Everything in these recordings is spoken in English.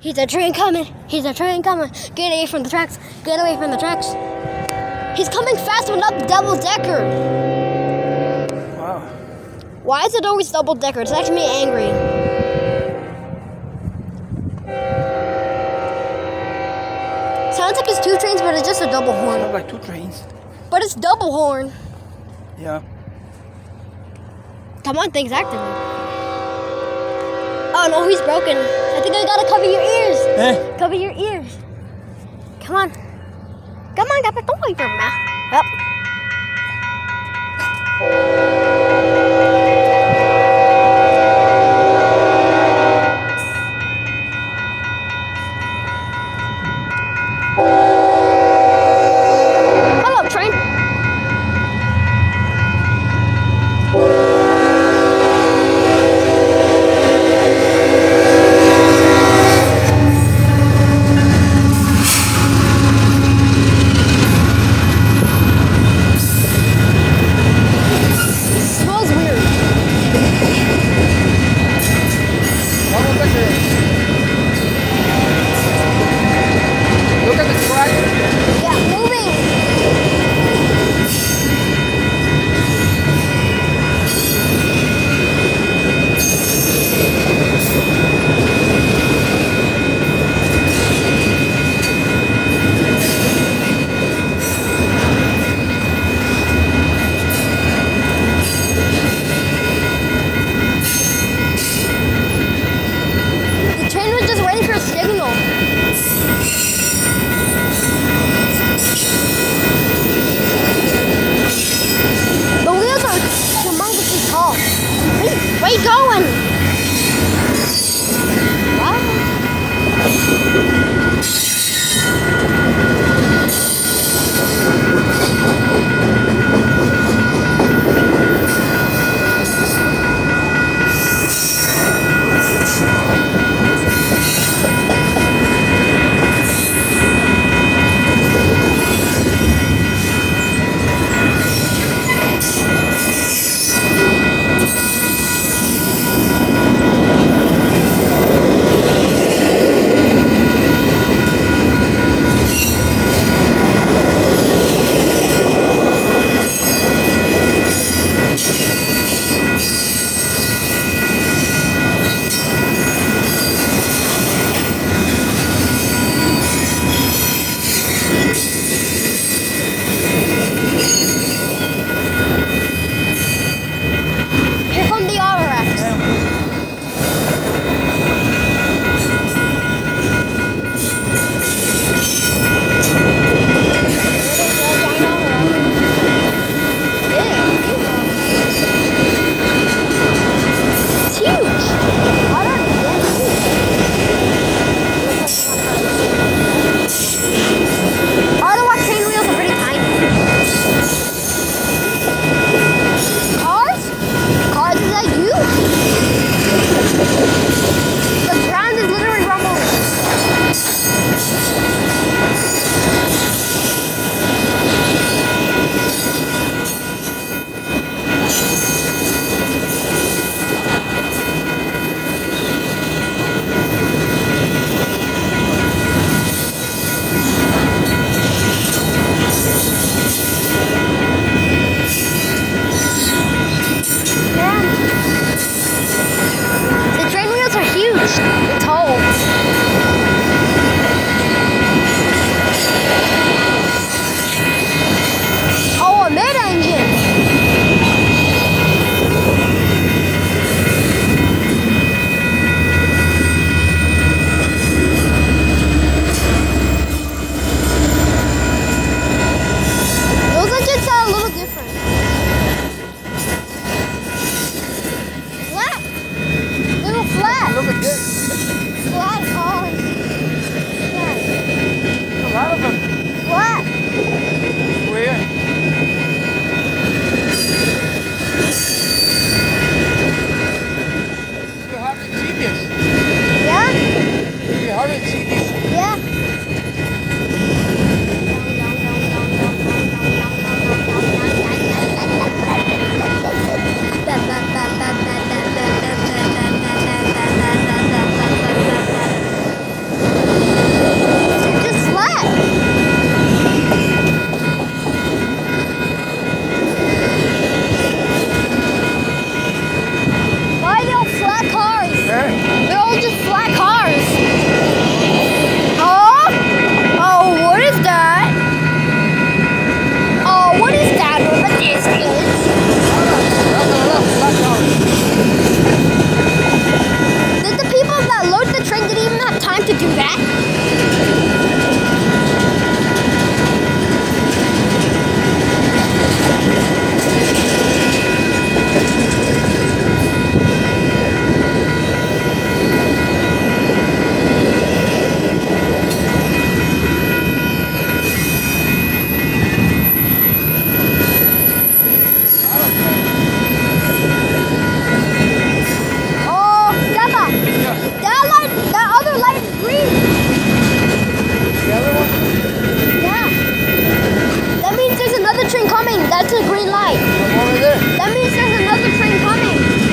He's a train coming. He's a train coming. Get away from the tracks. Get away from the tracks. He's coming fast but not double-decker. Wow. Why is it always double-decker? It's actually me angry. Sounds like it's two trains, but it's just a double horn. Sounds like two trains. But it's double horn. Yeah. Come on, things activate. Oh no, he's broken. I think I gotta cover your ears. Eh? Cover your ears. Come on. Come on, dapat tungkol your mouth. Up. Hello, train. Look at the track. Yeah, moving. The train was just waiting for a signal. The wheels are humongously tall. Where you going? Wow.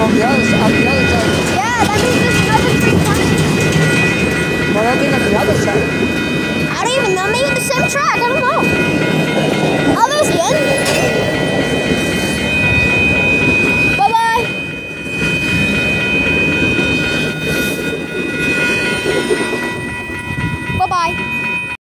on the other side. Yeah, that means there's another train coming. Well, I think on the other side. I don't even know. Maybe the same track. I don't know. Oh, there's the end.